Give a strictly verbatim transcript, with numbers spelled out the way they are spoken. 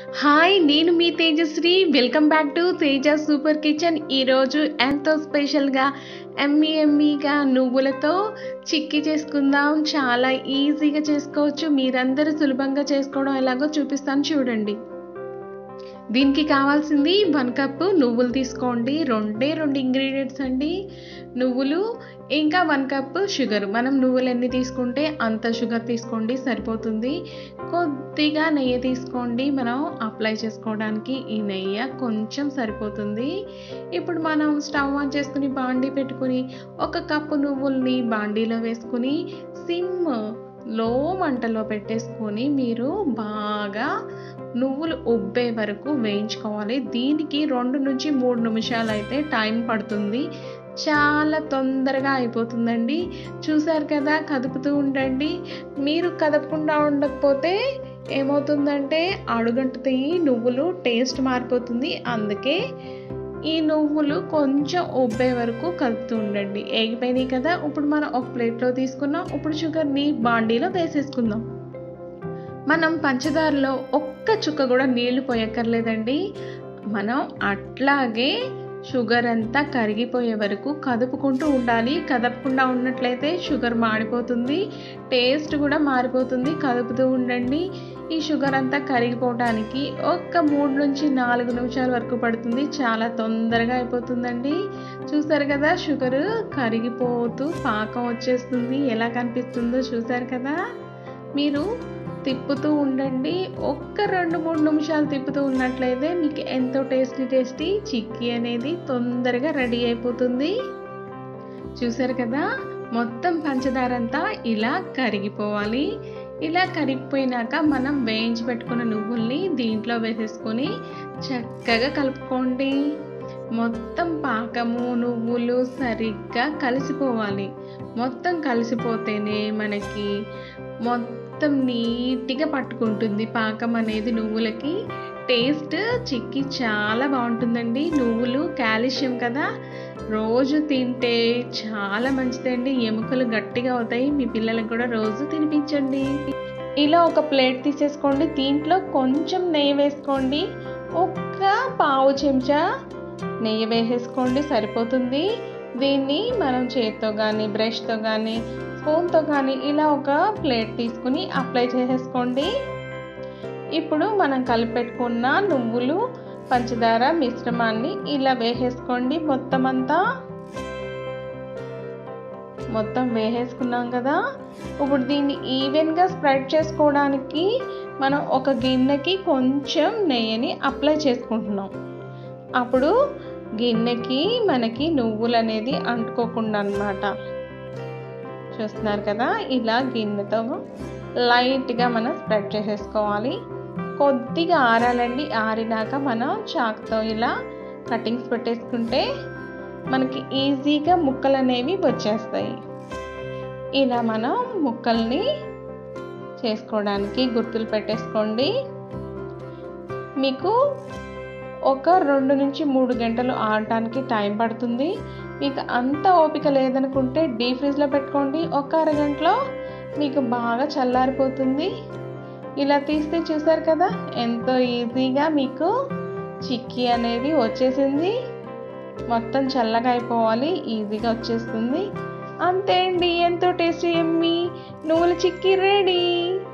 Hi నేను మీ Tejashree welcome back to Teja super kitchen. ఈరోజు ఎంతో స్పెషల్గా ఎమ్మీ ఎమ్మీగా నువ్వులతో చిక్కీ చేసుకుందాం. చాలా ఈజీగా చేసుకోవచ్చు. మీరందరూ సులభంగా చేసుకోవడం ఎలాగో చూపిస్తాను చూడండి. దీనికి కావాల్సింది వన్ కప్పు నువ్వులు తీసుకోండి. రెండే రెండు ఇంగ్రీడియంట్స్ అండి, నువ్వులు ఇంకా వన్ కప్పు షుగర్. మనం నువ్వులు ఎన్ని తీసుకుంటే అంత షుగర్ తీసుకోండి, సరిపోతుంది. కొద్దిగా నెయ్యి తీసుకోండి, మనం అప్లై చేసుకోవడానికి ఈ నెయ్యి కొంచెం సరిపోతుంది. ఇప్పుడు మనం స్టవ్ ఆన్ చేసుకుని బాండీ పెట్టుకుని ఒక కప్పు నువ్వుల్ని బాండీలో వేసుకుని సిమ్ లో మంటలో పెట్టేసుకొని మీరు బాగా నువ్వులు ఉబ్బే వరకు వేయించుకోవాలి. దీనికి రెండు నుంచి మూడు నిమిషాలు అయితే టైం పడుతుంది. చాలా తొందరగా అయిపోతుందండి. చూసారు కదా, కదుపుతూ ఉండండి. మీరు కదపకుండా ఉండకపోతే ఏమవుతుందంటే అడుగంటుతాయి, నువ్వులు టేస్ట్ మారిపోతుంది. అందుకే ఈ నువ్వులు కొంచెం ఉబ్బే వరకు కలుపుతూ ఉండండి. ఏగిపోయినాయి కదా, ఇప్పుడు మనం ఒక ప్లేట్లో తీసుకున్నాం. ఇప్పుడు షుగర్ని బాండీలో వేసేసుకుందాం. మనం పంచదారలో ఒక్క చుక్క కూడా నీళ్లు పోయక్కర్లేదండి. మనం అట్లాగే షుగర్ అంతా కరిగిపోయే వరకు కదుపుకుంటూ ఉండాలి. కదపకుండా ఉన్నట్లయితే షుగర్ మాడిపోతుంది, టేస్ట్ కూడా మారిపోతుంది. కదుపుతూ ఉండండి. ఈ షుగర్ అంతా కరిగిపోవడానికి ఒక్క మూడు నుంచి నాలుగు నిమిషాల వరకు పడుతుంది. చాలా తొందరగా అయిపోతుందండి. చూసారు కదా, షుగర్ కరిగిపోతూ పాకం వచ్చేస్తుంది. ఎలా కనిపిస్తుందో చూసారు కదా. మీరు తిప్పుతూ ఉండండి. ఒక్క రెండు మూడు నిమిషాలు తిప్పుతూ ఉన్నట్లయితే మీకు ఎంతో టేస్టీ టేస్టీ చిక్కీ అనేది తొందరగా రెడీ అయిపోతుంది. చూసారు కదా, మొత్తం పంచదార అంతా ఇలా కరిగిపోవాలి. ఇలా కరిగిపోయినాక మనం వేయించి పెట్టుకున్న నువ్వుల్ని దీంట్లో వేసేసుకొని చక్కగా కలుపుకోండి. మొత్తం పాకము నువ్వులు సరిగ్గా కలిసిపోవాలి. మొత్తం కలిసిపోతేనే మనకి మొత్తం నీట్గా పట్టుకుంటుంది పాకం అనేది నువ్వులకి. టేస్ట్ చిక్కీ చాలా బాగుంటుందండి. నువ్వులు కాల్షియం కదా, రోజు తింటే చాలా మంచిదండి. ఎముకలు గట్టిగా అవుతాయి. మీ పిల్లలకు కూడా రోజు తినిపించండి. ఇలా ఒక ప్లేట్ తీసేసుకోండి. దీంట్లో కొంచెం నెయ్యి వేసుకోండి. ఒక్క పావు చెంచా నెయ్యి వేసేసుకోండి, సరిపోతుంది. దీన్ని మనం చేతితో కానీ బ్రష్తో కానీ స్పూన్తో కానీ ఇలా ఒక ప్లేట్ తీసుకుని అప్లై చేసేసుకోండి. ఇప్పుడు మనం కలిపెట్టుకున్న నువ్వులు పంచదార మిశ్రమాన్ని ఇలా వేసేసుకోండి. మొత్తం అంతా మొత్తం వేసేసుకున్నాం కదా. ఇప్పుడు దీన్ని ఈవెన్గా స్ప్రెడ్ చేసుకోవడానికి మనం ఒక గిన్నెకి కొంచెం నెయ్యిని అప్లై చేసుకుంటున్నాం. అప్పుడు గిన్నెకి మనకి నువ్వులు అనేది అంటుకోకుండా అన్నమాట. చూస్తున్నారు కదా, ఇలా గిన్నెతో లైట్గా మనం స్ప్రెడ్ చేసేసుకోవాలి. కొద్దిగా ఆరాలండి. ఆరినాక మనం చాకుతో ఇలా కటింగ్స్ పెట్టేసుకుంటే మనకి ఈజీగా ముక్కలు అనేవి వచ్చేస్తాయి. ఇలా మనం ముక్కల్ని చేసుకోవడానికి గుర్తులు పెట్టేసుకోండి. మీకు ఒక రెండు నుంచి మూడు గంటలు ఆడటానికి టైం పడుతుంది. మీకు అంత ఓపిక లేదనుకుంటే డీప్ ఫ్రిడ్జ్లో పెట్టుకోండి. ఒక అరగంటలో మీకు బాగా చల్లారిపోతుంది. ఇలా తీస్తే చూసారు కదా, ఎంతో ఈజీగా మీకు చిక్కీ అనేది వచ్చేసింది. మొత్తం చల్లగా అయిపోవాలి, ఈజీగా వచ్చేస్తుంది. అంతే అండి, ఎంతో టేస్టీ ఎమ్మీ నువ్వుల చిక్కీ రెడీ.